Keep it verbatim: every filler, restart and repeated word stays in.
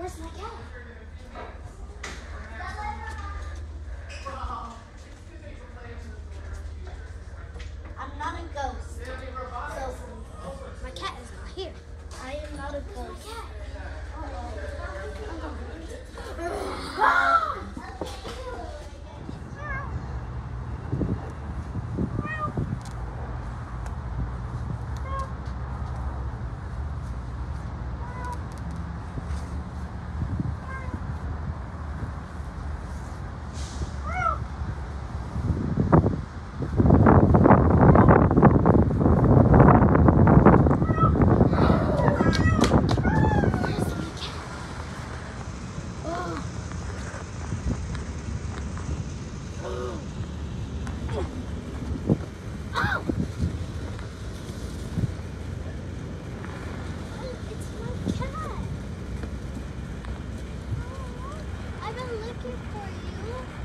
Where's my cat? I'm not a ghost. So my cat is not here. I am not a ghost. I've been looking for you.